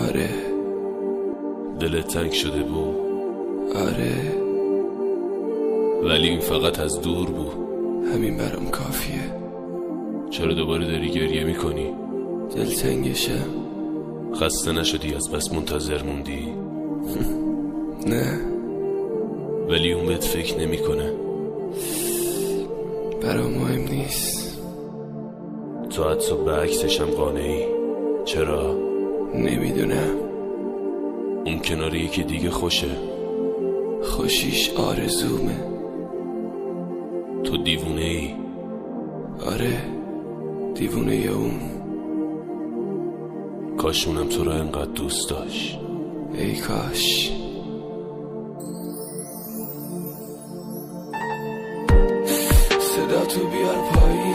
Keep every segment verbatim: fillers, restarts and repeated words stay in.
آره. دلت تنگ شده بود؟ آره، ولی این فقط از دور بود. همین برام کافیه. چرا دوباره داری گریه میکنی؟ دلتنگشم. خسته نشدی از بس منتظر موندی؟ نه، ولی اون بهت فکر نمیکنه. برام مهم نیست. تو حتی به عکسش هم قانعی. چرا؟ نمیدونم. اون کنار یکی دیگه خوشه. خوشیش آرزومه. تو دیوونه ای؟ آره، دیوونه یا اون. کاشونم تو را انقدر دوست داشت. ای کاش. صدا تو بیار پایی،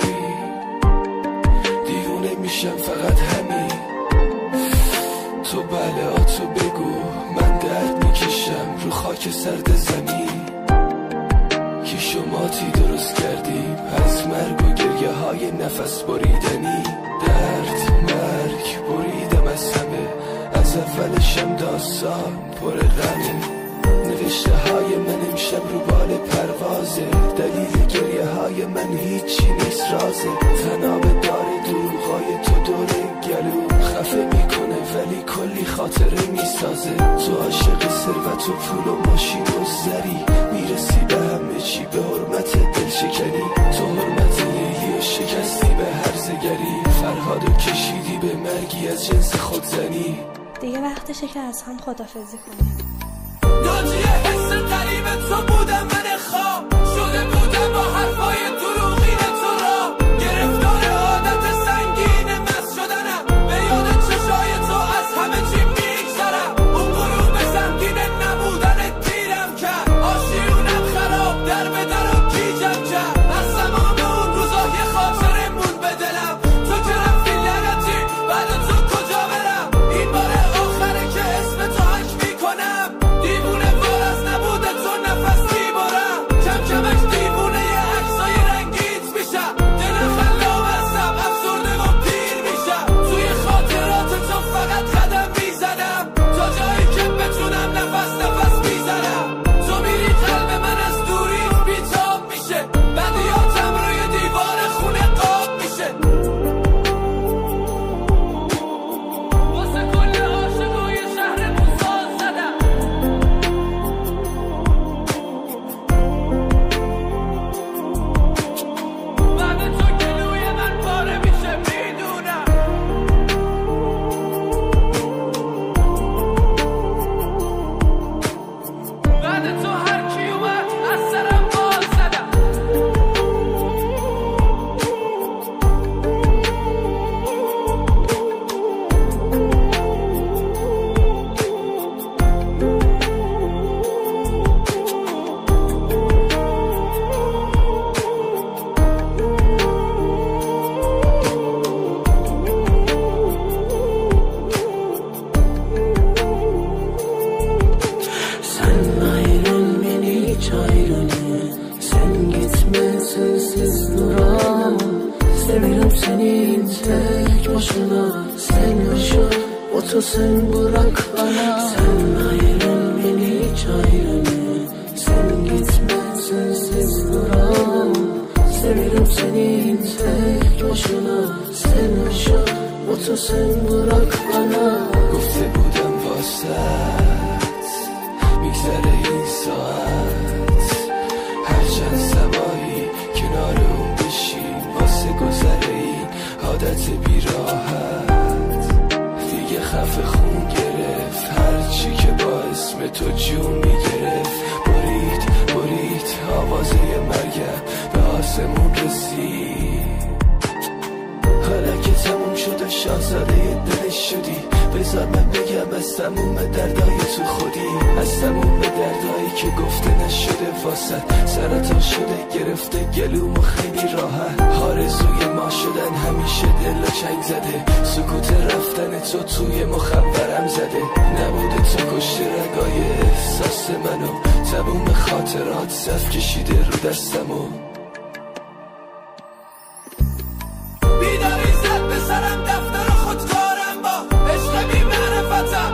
دیوونه میشم فقط همین. تو بله ها تو بگو، من درد میکشم رو خاک سرد زمین. که شماتی درست کردیم از مرگ و گریه های نفس بریدنی. درد مرگ بریدم از همه، از اولشم داستان پر غمه. نوشته های من امشب رو بال پروازه، دلیل گریه های من هیچی نیست رازه. تناب دار دروغای تو دور گلو خفه میکنه ولی کلی خاطره میسازه. تو عاشق ثروت و پول و ماشین و زری، میرسی به همه چی به حرمت دل شکنی. تو حرمت لیلی و شکستی به هرزگری، فرهادو کشیدی به مرگی از جنس خودزنی. دیگه وقتشه که از هم خدافزی کنیم. ناجیه حس قریب تو بودم، من خواب شده بودم با حرفای دروغین تو را. گرفتار عادت سنگین مست شدنم، به یاد چشای تو از همه چی میگذرم. اون غروب سنگین نبودن دیرم کرد، آشیونم خراب در به در و گیجم کرد. از تمام اون روزا یه خاطره موند به دلم، تو که رفتی لعنتی بعد تو کجا برم. این بار آخره که اسم تو حک میکنم، دیوونه وار از نبوده تو نفس میبرم. کم کمک دیوونه یه عکسای رنگیت میشم، دل خلاب هستم افسرده و پیر میشم. توی خاطرات تو فقط قدم میزنم، تا جایی که بتونم نفس نفس میزنم. تو میری قلب من از دوری بیتاب میشه، بدیاتم روی دیوار خونه قاب میشه. واسه کل عاشقای شهرمون ساز زدم. بعد تو گلوی من پاره میشه میدونم. بعد تو هر کی اومد از سرم باز زدم. Sen ayrıl beni hiç ayrılma. Sen gitme sensiz duramam. Severim seni tek başına. Sen yaşa otur sen bırak bana. Sen ayrıl beni hiç ayrılma. Sen gitme sensiz duramam. Severim seni tek başına. Sen yaşa otur sen bırak bana. گفته بودم واسط میگذره این ساعت، هر چند سبایی کنار اون بشین واسه گذره این عادت بیراحت. دیگه خفه خون گرفت هرچی که با اسم تو جون میگرفت. برید برید آوازه مرگم به آسمون رسید. حالا که تموم شد و شاهزاده دلش شدی، بذار من بگم از تموم دردای تو خودی. از تموم دردایی که گفته نشده واسه سرطان شده گرفته گلوم و خیلی راحت. آرزوی ما شدن همیشه دل و چنگ زده، سکوت رفتن تو توی مخبرم زده. نبوده تو کشته رگای احساس منو، تموم خاطرات صف کشیده رو دستمو. بیداری زد به سرم دفتر خودکارم با عشق بی معرفتم.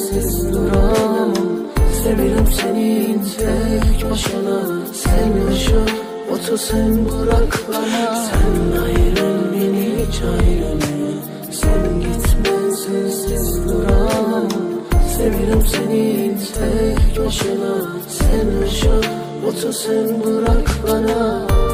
sensiz duramam. Severim senin tek başına. Sen yaşa, otur sen bırak bana. Sen ayrıl beni hiç ayrılma. Sen gitme sensiz duramam. Severim senin tek başına. Sen yaşa, otur sen bırak bana.